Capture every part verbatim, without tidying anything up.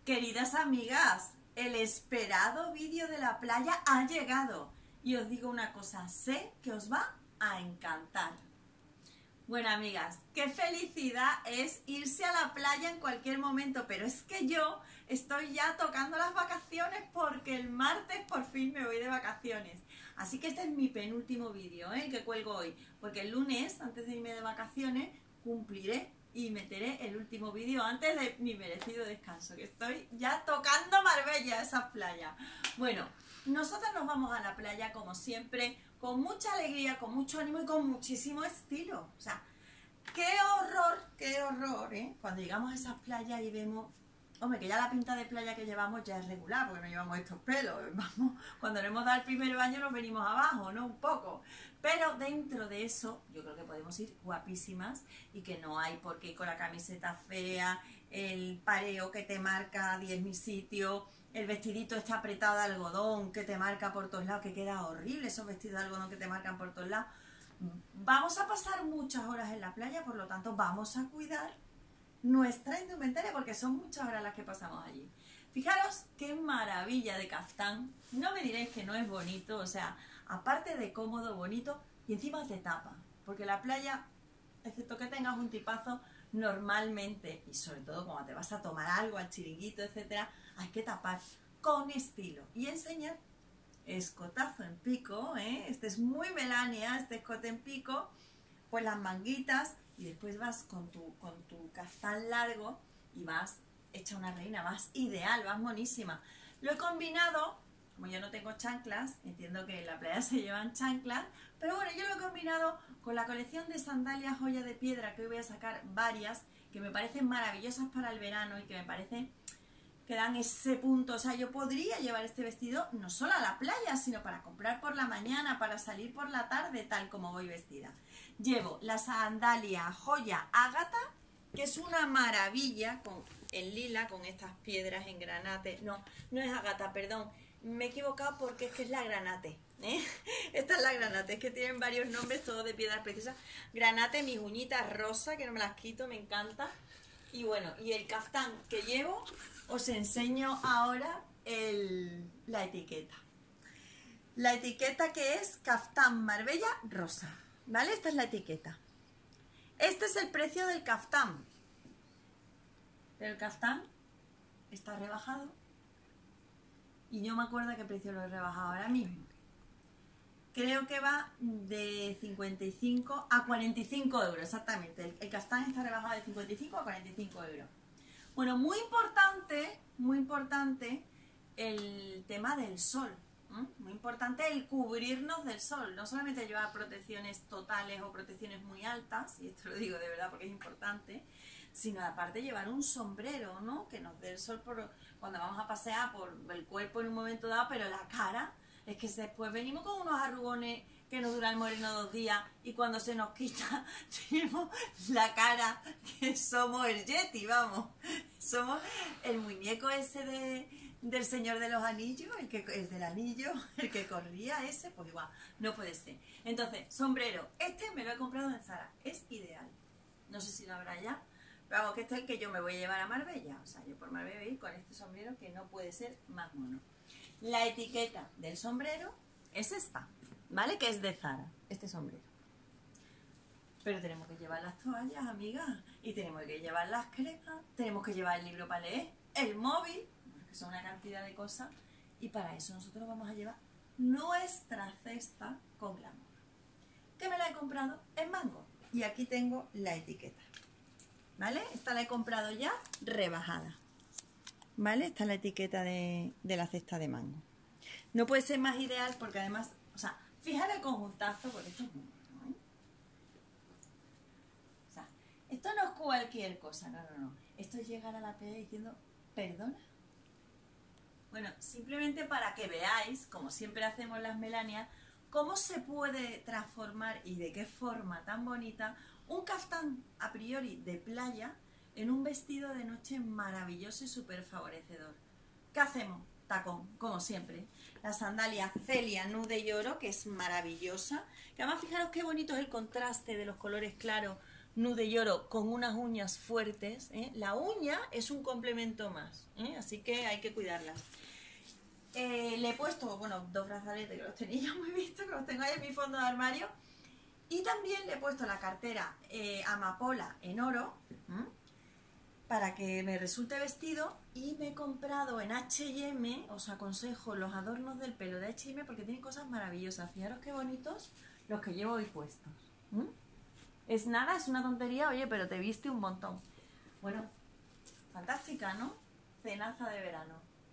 Queridas amigas, el esperado vídeo de la playa ha llegado y os digo una cosa, sé que os va a encantar. Bueno, amigas, qué felicidad es irse a la playa en cualquier momento, pero es que yo estoy ya tocando las vacaciones porque el martes por fin me voy de vacaciones. Así que este es mi penúltimo vídeo, ¿eh? que cuelgo hoy, porque el lunes, antes de irme de vacaciones, cumpliré y meteré el último vídeo antes de mi merecido descanso, que estoy ya tocando Marbella, esas playas. Bueno, nosotros nos vamos a la playa como siempre, con mucha alegría, con mucho ánimo y con muchísimo estilo. O sea, qué horror, qué horror, ¿eh? Cuando llegamos a esas playas y vemos, hombre, que ya la pinta de playa que llevamos ya es regular, porque no llevamos estos pelos. Vamos, cuando nos hemos dado el primer baño nos venimos abajo, ¿no? Un poco. Pero dentro de eso, yo creo que podemos ir guapísimas y que no hay por qué ir con la camiseta fea, el pareo que te marca diez mil sitios, el vestidito este apretado de algodón que te marca por todos lados, que queda horrible esos vestidos de algodón que te marcan por todos lados. Vamos a pasar muchas horas en la playa, por lo tanto vamos a cuidar nuestra indumentaria porque son muchas horas las que pasamos allí. Fijaros qué maravilla de caftán. No me diréis que no es bonito, o sea, aparte de cómodo, bonito, y encima te tapa, porque la playa, excepto que tengas un tipazo, normalmente, y sobre todo cuando te vas a tomar algo al chiringuito, etcétera, hay que tapar con estilo y enseñar escotazo en pico, ¿eh? Este es muy Melania, este escote en pico, pues las manguitas, y después vas con tu, con tu caftán largo y vas hecha una reina, vas ideal, vas monísima. Lo he combinado, como yo no tengo chanclas, entiendo que en la playa se llevan chanclas, pero bueno, yo lo he combinado con la colección de sandalias joya de piedra, que hoy voy a sacar varias, que me parecen maravillosas para el verano y que me parecen que dan ese punto. O sea, yo podría llevar este vestido no solo a la playa, sino para comprar por la mañana, para salir por la tarde, tal como voy vestida. Llevo la sandalia joya ágata, que es una maravilla, con el lila, con estas piedras en granate. No, no es ágata, perdón. Me he equivocado porque es que es la granate, ¿eh? Esta es la granate, es que tienen varios nombres, todos de piedras preciosas. Granate, mis uñitas rosa, que no me las quito, me encanta. Y bueno, y el caftán que llevo, os enseño ahora el, la etiqueta. La etiqueta que es caftán Marbella rosa, ¿vale? Esta es la etiqueta. Este es el precio del caftán. Pero el caftán está rebajado. Y no me acuerdo a qué precio lo he rebajado ahora mismo. Creo que va de cincuenta y cinco a cuarenta y cinco euros, exactamente. El, el caftán está rebajado de cincuenta y cinco a cuarenta y cinco euros. Bueno, muy importante, muy importante el tema del sol. ¿eh? Muy importante el cubrirnos del sol. No solamente llevar protecciones totales o protecciones muy altas, y esto lo digo de verdad porque es importante, sino aparte llevar un sombrero, ¿no? Que nos dé el sol por, cuando vamos a pasear por el cuerpo en un momento dado, pero la cara, es que después venimos con unos arrugones que nos dura el moreno dos días y cuando se nos quita tenemos la cara que somos el Yeti, vamos, somos el muñeco ese de, del Señor de los Anillos, el, que, el del anillo, el que corría ese, pues igual, no puede ser. Entonces, sombrero, este me lo he comprado en Zara, es ideal, no sé si lo habrá ya, pero vamos, que este es el que yo me voy a llevar a Marbella, o sea, yo por Marbella voy a ir con este sombrero que no puede ser más mono. La etiqueta del sombrero es esta, ¿vale? Que es de Zara, este sombrero. Pero tenemos que llevar las toallas, amigas, y tenemos que llevar las cremas, tenemos que llevar el libro para leer, el móvil, que son una cantidad de cosas, y para eso nosotros vamos a llevar nuestra cesta con glamour, que me la he comprado en Mango. Y aquí tengo la etiqueta, ¿vale? Esta la he comprado ya rebajada. ¿Vale? Esta es la etiqueta de, de la cesta de Mango. No puede ser más ideal porque además, o sea, fijar el conjuntazo, porque esto es muy bueno, ¿eh? O sea, esto no es cualquier cosa, no, no, no. Esto es llegar a la playa diciendo, ¿perdona? Bueno, simplemente para que veáis, como siempre hacemos las Melanias, cómo se puede transformar y de qué forma tan bonita un caftán a priori de playa en un vestido de noche maravilloso y súper favorecedor. ¿Qué hacemos? Tacón, como siempre. La sandalia Celia Nude y Oro, que es maravillosa. Que además fijaros qué bonito es el contraste de los colores claros nude y oro con unas uñas fuertes, ¿eh? La uña es un complemento más, ¿eh? Así que hay que cuidarlas. Eh, le he puesto, bueno, dos brazaletes que los tenía ya muy vistos, que los tengo ahí en mi fondo de armario. Y también le he puesto la cartera eh, amapola en oro, ¿m? Para que me resulte vestido. Y me he comprado en H y M, os aconsejo los adornos del pelo de H y M porque tienen cosas maravillosas. Fijaros qué bonitos los que llevo hoy puestos. ¿Mm? Es nada, es una tontería, oye, pero te viste un montón. Bueno, fantástica, ¿no? Cenaza de verano.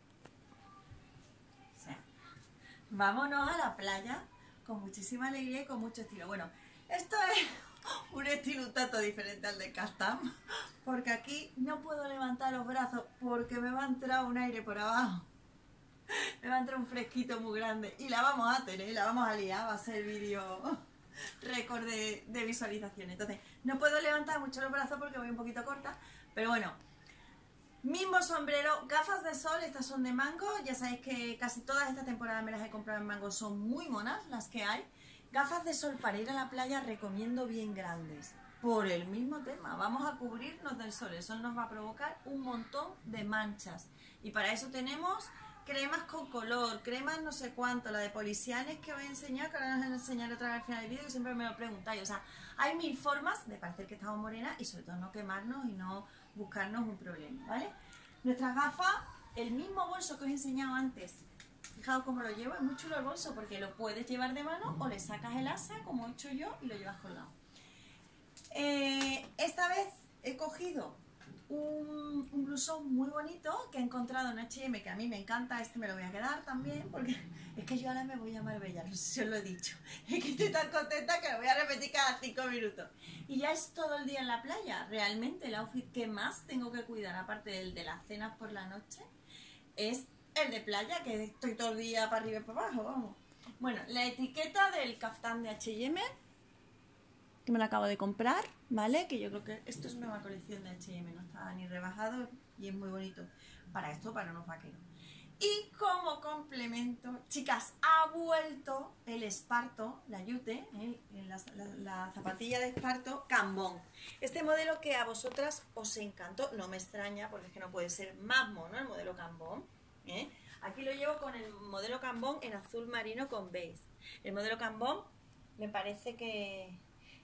O sea, vámonos a la playa con muchísima alegría y con mucho estilo. Bueno, esto es un estilo un tanto diferente al de Castam, porque aquí no puedo levantar los brazos porque me va a entrar un aire por abajo. Me va a entrar un fresquito muy grande y la vamos a tener, la vamos a liar, va a ser vídeo récord de, de visualizaciones. Entonces, no puedo levantar mucho los brazos porque voy un poquito corta, pero bueno. Mismo sombrero, gafas de sol, estas son de mango. Ya sabéis que casi todas esta temporada me las he comprado en mango, son muy monas las que hay. Gafas de sol para ir a la playa recomiendo bien grandes, por el mismo tema. Vamos a cubrirnos del sol, el sol nos va a provocar un montón de manchas. Y para eso tenemos cremas con color, cremas no sé cuánto, la de Polisianes que os he enseñado, que ahora os enseñaré otra vez al final del vídeo, que siempre me lo preguntáis. O sea, hay mil formas de parecer que estamos morenas y sobre todo no quemarnos y no buscarnos un problema, ¿vale? Nuestras gafas, el mismo bolso que os he enseñado antes. Fijaos cómo lo llevo, es muy chulo el bolso porque lo puedes llevar de mano o le sacas el asa, como he hecho yo, y lo llevas colgado. Eh, esta vez he cogido un, un blusón muy bonito que he encontrado en H y M, que a mí me encanta. Este me lo voy a quedar también porque es que yo ahora me voy a Marbella, no sé si os lo he dicho. Es que estoy tan contenta que lo voy a repetir cada cinco minutos. Y ya es todo el día en la playa. Realmente el outfit que más tengo que cuidar, aparte del de las cenas por la noche, es el de playa, que estoy todo el día para arriba y para abajo, vamos. Bueno, la etiqueta del caftán de H y M, que me la acabo de comprar, ¿vale? Que yo creo que esto es nueva colección de H y M, no está ni rebajado y es muy bonito. Para esto, para unos vaqueros. Y como complemento, chicas, ha vuelto el esparto, la yute, ¿eh? la, la, la zapatilla de esparto Cambón. Este modelo que a vosotras os encantó, no me extraña porque es que no puede ser más mono el modelo Cambón. ¿Eh? Aquí lo llevo con el modelo Cambón en azul marino con beige. El modelo Cambón me parece que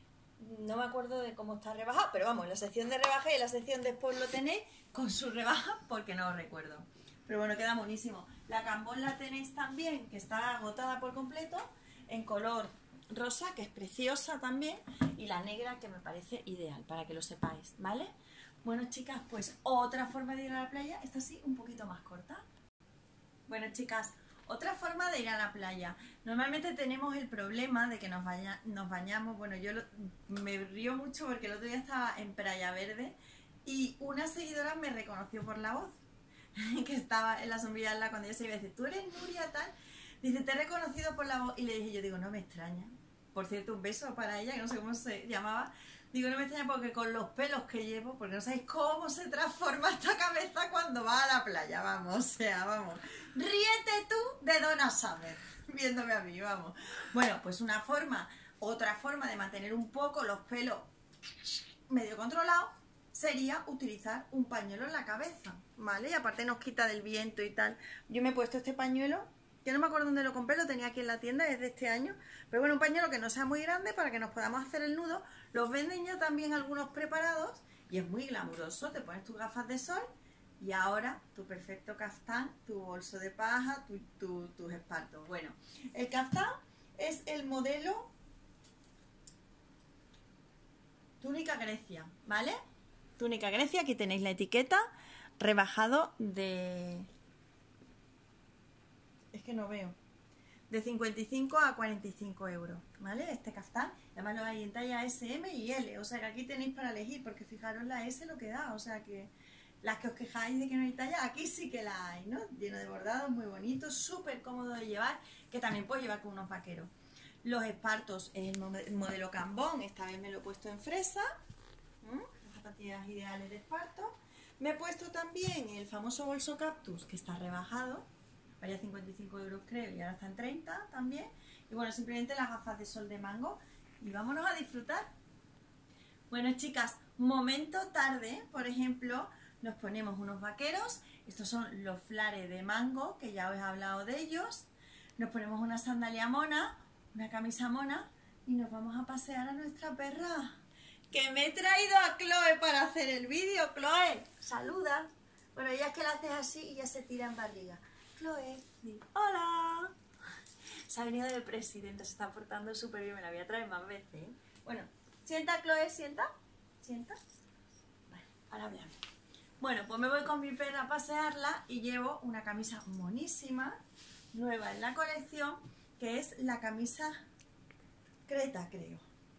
no me acuerdo de cómo está rebajado, pero vamos, en la sección de rebaja y en la sección después lo tenéis con su rebaja porque no os recuerdo. Pero bueno, queda buenísimo. La Cambón la tenéis también, que está agotada por completo, en color rosa, que es preciosa también, y la negra, que me parece ideal, para que lo sepáis, ¿vale? Bueno, chicas, pues otra forma de ir a la playa, esta sí, un poquito más corta. Bueno, chicas, otra forma de ir a la playa. Normalmente tenemos el problema de que nos, baña, nos bañamos. Bueno, yo lo, me río mucho porque el otro día estaba en Playa Verde y una seguidora me reconoció por la voz, que estaba en la sombrilla al lado cuando yo se iba a decir, ¿tú eres Nuria tal? Dice, te he reconocido por la voz. Y le dije, yo digo, no me extraña. Por cierto, un beso para ella, que no sé cómo se llamaba. Digo, no me extraña porque con los pelos que llevo, porque no sabéis cómo se transforma esta cabeza cuando va a la playa, vamos, o sea, vamos. Ríete tú de Donna Summer, viéndome a mí, vamos. Bueno, pues una forma, otra forma de mantener un poco los pelos medio controlados sería utilizar un pañuelo en la cabeza, ¿vale? Y aparte nos quita del viento y tal. Yo me he puesto este pañuelo, que no me acuerdo dónde lo compré, lo tenía aquí en la tienda, es de este año. Pero bueno, un pañuelo que no sea muy grande para que nos podamos hacer el nudo. Los venden ya también algunos preparados y es muy glamuroso. Te pones tus gafas de sol y ahora tu perfecto caftán, tu bolso de paja, tu, tu, tus espartos. Bueno, el caftán es el modelo túnica Grecia, ¿vale? Túnica Grecia, aquí tenéis la etiqueta, rebajado de... es que no veo, de cincuenta y cinco a cuarenta y cinco euros, ¿vale? Este caftán, además lo hay en talla S, M y L, o sea que aquí tenéis para elegir, porque fijaros la S lo que da, o sea que las que os quejáis de que no hay talla, aquí sí que la hay, ¿no? Lleno de bordados, muy bonito, súper cómodo de llevar, que también puedo llevar con unos vaqueros. Los espartos es el modelo Cambón, esta vez me lo he puesto en fresa, ¿Mm? Las zapatillas ideales de esparto. Me he puesto también el famoso bolso Cactus, que está rebajado, valía cincuenta y cinco euros creo y ahora está en treinta también. Y bueno, simplemente las gafas de sol de mango y vámonos a disfrutar. Bueno, chicas, momento tarde, por ejemplo, nos ponemos unos vaqueros. Estos son los flares de mango, que ya os he hablado de ellos. Nos ponemos una sandalia mona, una camisa mona y nos vamos a pasear a nuestra perra. Que me he traído a Chloe para hacer el vídeo. Chloe, saluda. Bueno, ella es que la haces así y ya se tira en barriga. Chloe, di hola. Se ha venido de presidente, se está portando súper bien, me la voy a traer más veces, ¿eh? Bueno, sienta Chloe, sienta. Sienta. Vale, ahora hablamos. Bueno, pues me voy con mi perra a pasearla y llevo una camisa monísima, nueva en la colección, que es la camisa Creta, creo.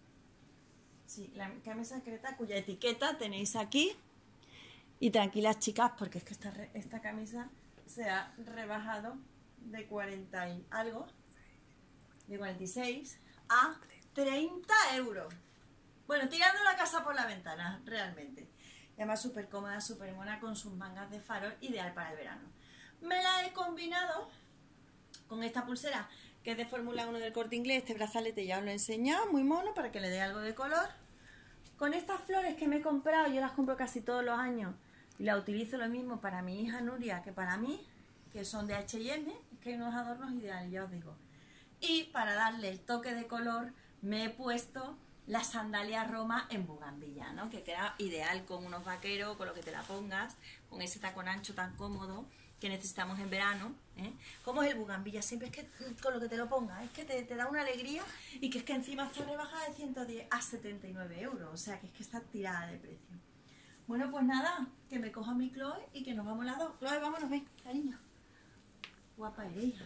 Sí, la camisa Creta, cuya etiqueta tenéis aquí. Y tranquilas, chicas, porque es que esta, esta camisa se ha rebajado de cuarenta y algo, de cuarenta y seis a treinta euros. Bueno, tirando la casa por la ventana, realmente. Y además súper cómoda, súper mona, con sus mangas de farol, ideal para el verano. Me la he combinado con esta pulsera, que es de Fórmula uno del Corte Inglés. Este brazalete ya os lo he enseñado, muy mono, para que le dé algo de color. Con estas flores que me he comprado, yo las compro casi todos los años, y las utilizo lo mismo para mi hija Nuria que para mí, que son de H y M, que hay unos adornos ideales, ya os digo. Y para darle el toque de color, me he puesto la sandalia Roma en bugambilla, ¿no? Que queda ideal con unos vaqueros, con lo que te la pongas, con ese tacón ancho tan cómodo que necesitamos en verano, ¿eh? ¿Cómo es el bugambilla? Siempre es que con lo que te lo pongas, es que te, te da una alegría, y que es que encima está rebajada de ciento diez a setenta y nueve euros, o sea que es que está tirada de precio. Bueno, pues nada, que me coja mi Chloe y que nos vamos las dos. Chloe, vámonos, ven, cariño. Guapa eres, hija.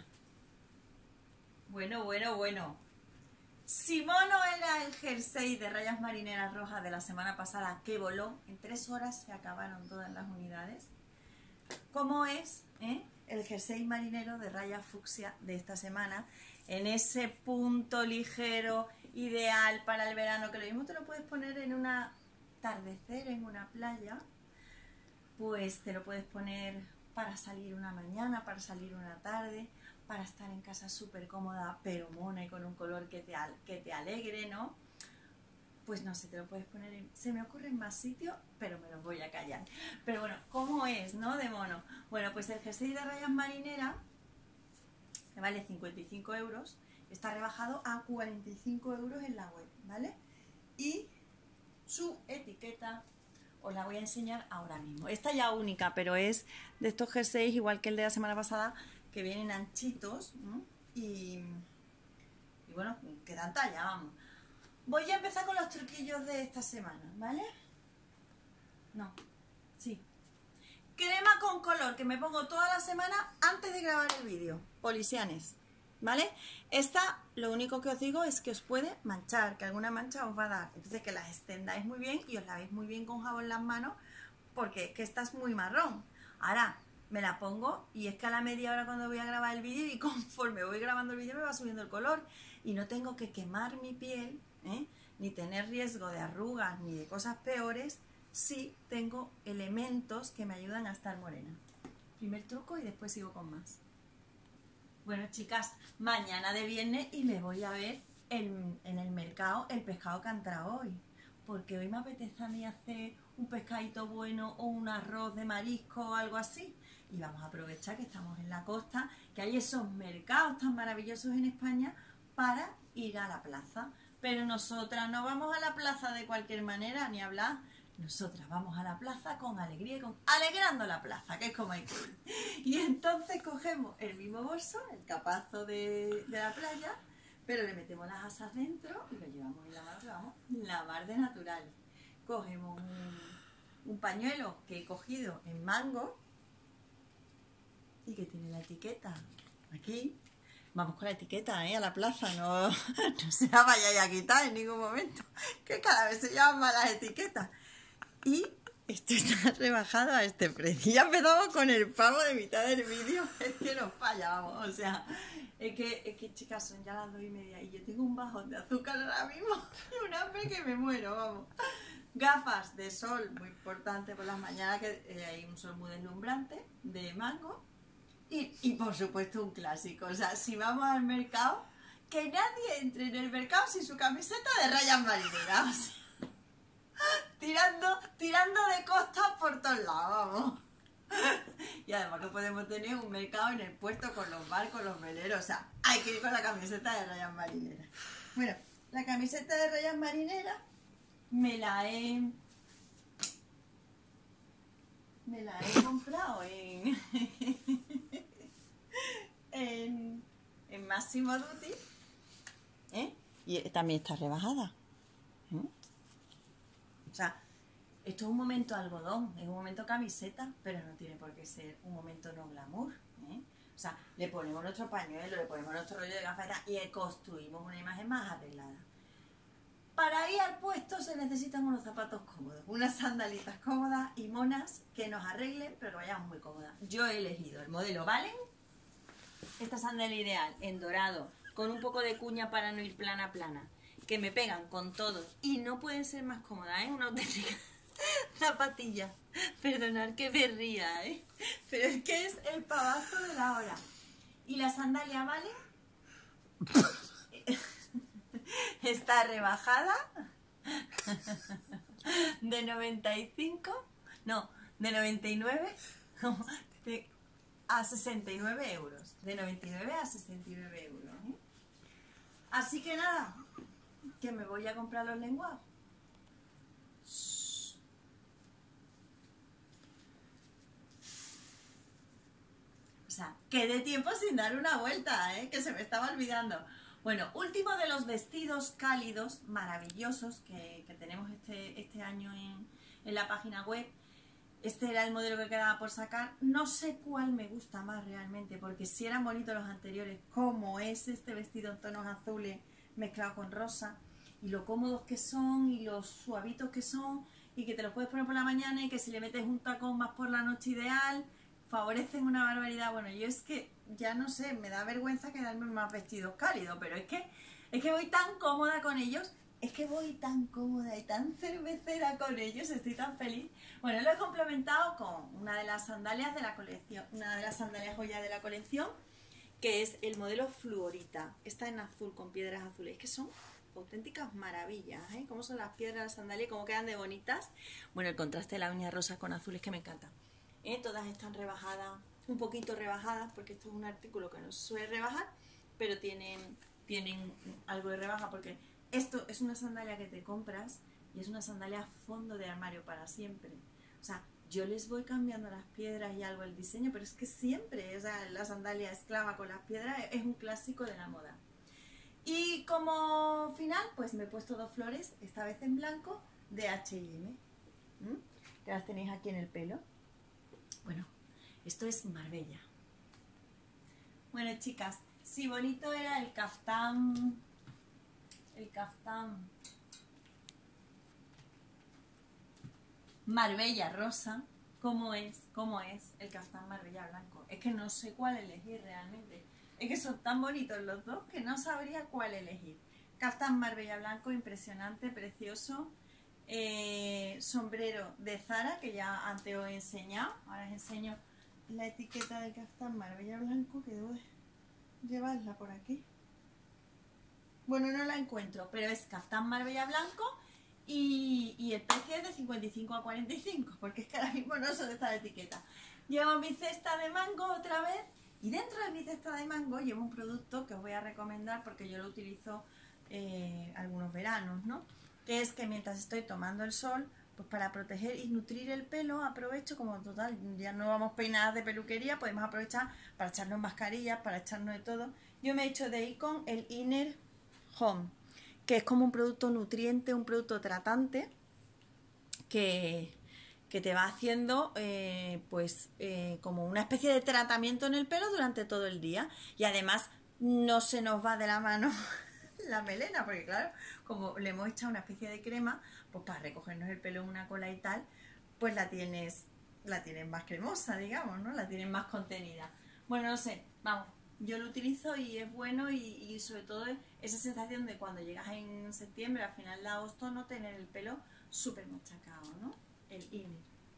Bueno, bueno, bueno. Si mono era el jersey de rayas marineras rojas de la semana pasada, que voló, en tres horas se acabaron todas las unidades, ¿cómo es eh, el jersey marinero de rayas fucsia de esta semana? En ese punto ligero, ideal para el verano, que lo mismo te lo puedes poner en un atardecer, en una playa, pues te lo puedes poner para salir una mañana, para salir una tarde, para estar en casa súper cómoda, pero mona y con un color que te, que te alegre, ¿no? Pues no sé, te lo puedes poner en... Se me ocurre en más sitios, pero me los voy a callar. Pero bueno, ¿cómo es, no? De mono. Bueno, pues el jersey de rayas marinera, que vale cincuenta y cinco euros, está rebajado a cuarenta y cinco euros en la web, ¿vale? Y su etiqueta os la voy a enseñar ahora mismo. Esta ya única, pero es de estos jerseys, igual que el de la semana pasada, que vienen anchitos, ¿no? y, y bueno, que dan talla, vamos. Voy a empezar con los truquillos de esta semana, ¿vale? No, sí. Crema con color, que me pongo toda la semana antes de grabar el vídeo. Polisianes, ¿vale? Esta, lo único que os digo es que os puede manchar, que alguna mancha os va a dar. Entonces que las extendáis muy bien y os lavéis muy bien con jabón las manos, porque es que esta es muy marrón. Ahora me la pongo y es que a la media hora cuando voy a grabar el vídeo, y conforme voy grabando el vídeo me va subiendo el color y no tengo que quemar mi piel, ¿eh? Ni tener riesgo de arrugas ni de cosas peores, si tengo elementos que me ayudan a estar morena. Primer truco y después sigo con más. Bueno, chicas, mañana de viernes y me voy a ver en, en el mercado el pescado que ha entrado hoy, porque hoy me apetece a mí hacer un pescadito bueno o un arroz de marisco o algo así. Y vamos a aprovechar que estamos en la costa, que hay esos mercados tan maravillosos en España para ir a la plaza. Pero nosotras no vamos a la plaza de cualquier manera, ni hablar. Nosotras vamos a la plaza con alegría y con alegrando la plaza, que es como hay que ir. Y entonces cogemos el mismo bolso, el capazo de, de la playa, pero le metemos las asas dentro y lo llevamos en la mar, vamos, la mar de natural. Cogemos un, un pañuelo que he cogido en mango y que tiene la etiqueta aquí. Vamos con la etiqueta, ¿eh? A la plaza, no, no se la vayáis a quitar en ningún momento, que cada vez se llaman más las etiquetas. Y esto está rebajado a este precio. Ya empezamos con el pavo de mitad del vídeo, es que nos falla, vamos, o sea, es que, es que chicas, son ya las dos y media y yo tengo un bajón de azúcar ahora mismo y un hambre que me muero, vamos. Gafas de sol, muy importante por las mañanas, que eh, hay un sol muy deslumbrante, de mango. Y, y por supuesto un clásico, o sea, si vamos al mercado, que nadie entre en el mercado sin su camiseta de rayas marineras. O sea, tirando, tirando de costas por todos lados, vamos. Y además que podemos tener un mercado en el puerto con los barcos, los veleros, o sea, hay que ir con la camiseta de rayas marineras. Bueno, la camiseta de rayas marineras me la he... Me la he comprado en... en, en Massimo Dutti, ¿eh? Y también está rebajada. ¿eh? O sea, esto es un momento algodón, es un momento camiseta, pero no tiene por qué ser un momento no glamour. ¿eh? O sea, le ponemos nuestro pañuelo, le ponemos nuestro rollo de gafeta y construimos una imagen más arreglada. Para ir al puesto se necesitan unos zapatos cómodos, unas sandalitas cómodas y monas que nos arreglen, pero que vayamos muy cómodas. Yo he elegido el modelo Valen, esta sandalia ideal en dorado, con un poco de cuña para no ir plana plana, que me pegan con todo y no pueden ser más cómodas, ¿eh? Una auténtica zapatilla. Perdonad que me ría, ¿eh? Pero es que es el pavazo de la hora. Y la sandalia Valen está rebajada de noventa y cinco, no, de noventa y nueve de, a sesenta y nueve euros. De noventa y nueve a sesenta y nueve euros. ¿eh? Así que nada, que me voy a comprar los lenguados. O sea, quedé tiempo sin dar una vuelta, ¿eh? Que se me estaba olvidando. Bueno, último de los vestidos cálidos, maravillosos, que, que tenemos este, este año en, en la página web. Este era el modelo que quedaba por sacar. No sé cuál me gusta más realmente, porque si eran bonitos los anteriores, como es este vestido en tonos azules mezclado con rosa, y lo cómodos que son, y los suavitos que son, y que te los puedes poner por la mañana, y que si le metes un tacón más por la noche ideal, favorecen una barbaridad. Bueno, yo es que, ya no sé, me da vergüenza quedarme más vestidos cálidos, pero es que, es que voy tan cómoda con ellos, es que voy tan cómoda y tan cervecera con ellos, estoy tan feliz. Bueno, lo he complementado con una de las sandalias de la colección, una de las sandalias joyas de la colección, que es el modelo Fluorita. Está en azul, con piedras azules, es que son auténticas maravillas, ¿eh? Cómo son las piedras de la sandalia, cómo quedan de bonitas. Bueno, el contraste de la uña rosa con azul es que me encanta. ¿Eh? Todas están rebajadas, un poquito rebajadas, porque esto es un artículo que no se suele rebajar, pero tienen, tienen algo de rebaja, porque esto es una sandalia que te compras y es una sandalia a fondo de armario para siempre. O sea, yo les voy cambiando las piedras y algo el diseño, pero es que siempre, o sea, la sandalia esclava con las piedras es un clásico de la moda. Y como final, pues me he puesto dos flores, esta vez en blanco, de H y M, ¿Mm? que las tenéis aquí en el pelo. Bueno, esto es Marbella. Bueno, chicas, si bonito era el caftán, el caftán Marbella rosa, ¿cómo es? ¿Cómo es el caftán Marbella blanco? Es que no sé cuál elegir realmente. Es que son tan bonitos los dos que no sabría cuál elegir. Caftán Marbella blanco, impresionante, precioso. Eh, sombrero de Zara, que ya antes os he enseñado. Ahora os enseño la etiqueta del caftán Marbella blanco, que debo de llevarla por aquí. Bueno, no la encuentro, pero es caftán Marbella blanco y, y el precio es de cincuenta y cinco a cuarenta y cinco, porque es que ahora mismo no sé dónde está la etiqueta. Llevo mi cesta de mango otra vez, y dentro de mi cesta de mango llevo un producto que os voy a recomendar porque yo lo utilizo eh, algunos veranos, ¿no? Que es que mientras estoy tomando el sol, pues para proteger y nutrir el pelo, aprovecho, como total, ya no vamos peinadas de peluquería, podemos aprovechar para echarnos mascarillas, para echarnos de todo. Yo me he hecho de Icon el Inner Home, que es como un producto nutriente, un producto tratante, que, que te va haciendo eh, pues eh, como una especie de tratamiento en el pelo durante todo el día. Y además no se nos va de la mano la melena, porque claro, como le hemos echado una especie de crema, pues para recogernos el pelo en una cola y tal, pues la tienes, la tienes más cremosa, digamos, ¿no? La tienes más contenida. Bueno, no sé, vamos, yo lo utilizo y es bueno, y, y sobre todo esa sensación de cuando llegas en septiembre, al final de agosto, no tener el pelo súper machacado, ¿no? El Inner.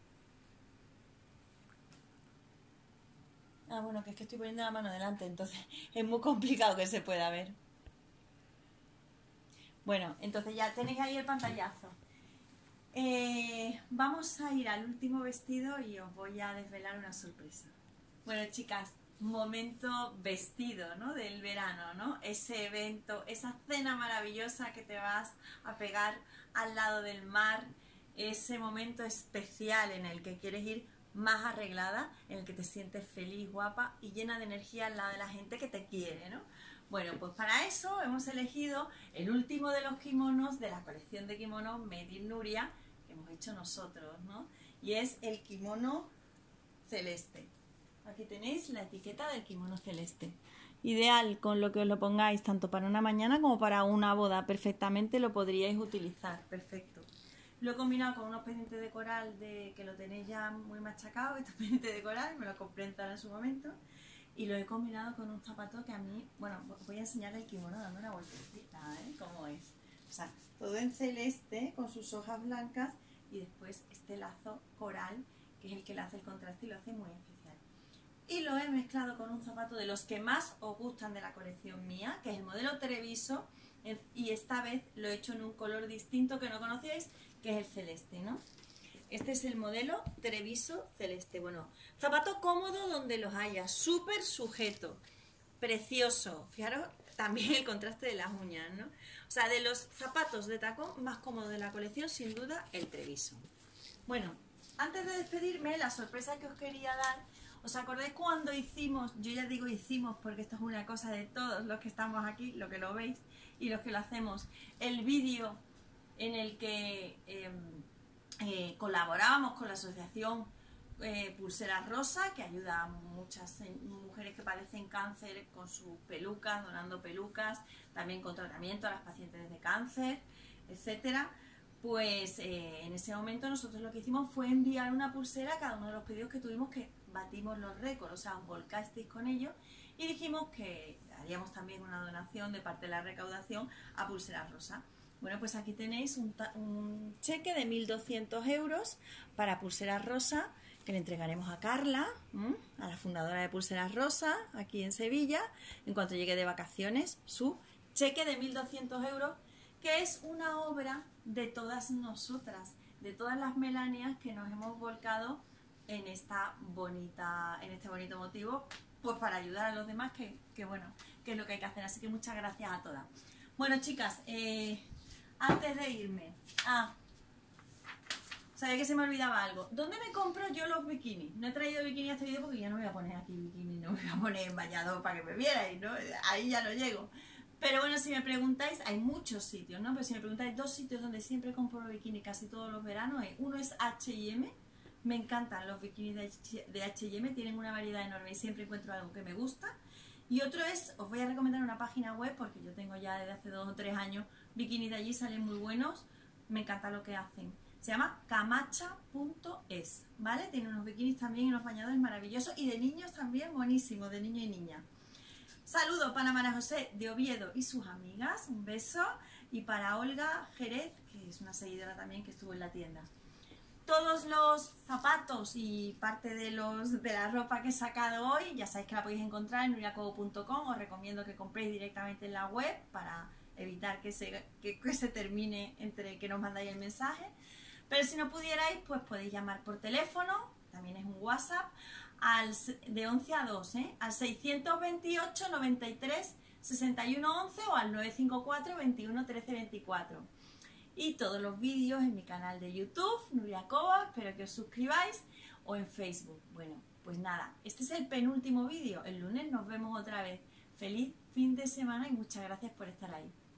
Ah, bueno, que es que estoy poniendo la mano delante, entonces es muy complicado que se pueda ver. Bueno, entonces ya tenéis ahí el pantallazo. Eh, vamos a ir al último vestido y os voy a desvelar una sorpresa. Bueno, chicas, momento vestido, ¿no? Del verano, ¿no? Ese evento, esa cena maravillosa que te vas a pegar al lado del mar, ese momento especial en el que quieres ir más arreglada, en el que te sientes feliz, guapa y llena de energía al lado de la gente que te quiere, ¿no? Bueno, pues para eso hemos elegido el último de los kimonos de la colección de kimonos Made in Nuria que hemos hecho nosotros, ¿no? Y es el kimono celeste. Aquí tenéis la etiqueta del kimono celeste. Ideal con lo que os lo pongáis, tanto para una mañana como para una boda. Perfectamente lo podríais utilizar. Perfecto. Lo he combinado con unos pendientes de coral de, que lo tenéis ya muy machacado, estos pendientes de coral, me lo compré en Zara en su momento. Y lo he combinado con un zapato que a mí, bueno, voy a enseñar el kimono dando una vueltecita, ¿eh? Cómo es. O sea, todo en celeste, con sus hojas blancas y después este lazo coral, que es el que le hace el contraste y lo hace muy especial. Y lo he mezclado con un zapato de los que más os gustan de la colección mía, que es el modelo Treviso, y esta vez lo he hecho en un color distinto que no conocíais, que es el celeste, ¿no? Este es el modelo Treviso celeste. Bueno, zapato cómodo donde los haya, súper sujeto, precioso. Fijaros también el contraste de las uñas, ¿no? O sea, de los zapatos de tacón más cómodos de la colección, sin duda, el Treviso. Bueno, antes de despedirme, la sorpresa que os quería dar, ¿os acordáis cuando hicimos, yo ya digo hicimos porque esto es una cosa de todos los que estamos aquí, lo que lo veis y los que lo hacemos, el vídeo en el que eh, eh, colaborábamos con la asociación eh, Pulseras Rosa, que ayuda a muchas mujeres que padecen cáncer con sus pelucas, donando pelucas, también con tratamiento a las pacientes de cáncer, etcétera. Pues eh, en ese momento nosotros lo que hicimos fue enviar una pulsera a cada uno de los pedidos que tuvimos, que batimos los récords, o sea, os volcasteis con ellos y dijimos que haríamos también una donación de parte de la recaudación a Pulseras Rosa. Bueno, pues aquí tenéis un, un cheque de mil doscientos euros para Pulseras Rosa, que le entregaremos a Carla, ¿m? a la fundadora de Pulseras Rosa, aquí en Sevilla, en cuanto llegue de vacaciones, su cheque de mil doscientos euros, que es una obra de todas nosotras, de todas las Melanias que nos hemos volcado en esta bonita, en este bonito motivo, pues para ayudar a los demás, que, que bueno, que es lo que hay que hacer. Así que muchas gracias a todas. Bueno, chicas, eh, antes de irme, ah, sabía que se me olvidaba algo. ¿Dónde me compro yo los bikinis? No he traído bikini a este vídeo porque ya no voy a poner aquí bikini, no me voy a poner en bañador para que me vierais, ¿no? Ahí ya no llego. Pero bueno, si me preguntáis, hay muchos sitios, ¿no? Pero si me preguntáis, dos sitios donde siempre compro bikini casi todos los veranos, uno es H y M. Me encantan los bikinis de H y M, tienen una variedad enorme y siempre encuentro algo que me gusta. Y otro es, os voy a recomendar una página web, porque yo tengo ya desde hace dos o tres años bikinis de allí, salen muy buenos, me encanta lo que hacen. Se llama camacha punto es, ¿vale? Tiene unos bikinis también y unos bañadores maravillosos, y de niños también buenísimos, de niño y niña. Saludos para María José de Oviedo y sus amigas, un beso, y para Olga Jerez, que es una seguidora también que estuvo en la tienda. Todos los zapatos y parte de, los, de la ropa que he sacado hoy, ya sabéis que la podéis encontrar en nuriacobo punto com. Os recomiendo que compréis directamente en la web para evitar que se, que, que se termine entre que nos mandáis el mensaje. Pero si no pudierais, pues podéis llamar por teléfono, también es un WhatsApp, al, de once a dos, ¿eh? al seiscientos veintiocho, noventa y tres, sesenta y uno once o al novecientos cincuenta y cuatro, veintiuno, trece, veinticuatro. Y todos los vídeos en mi canal de YouTube, Nuria Cobo, espero que os suscribáis, o en Facebook. Bueno, pues nada, este es el penúltimo vídeo, el lunes nos vemos otra vez. Feliz fin de semana y muchas gracias por estar ahí.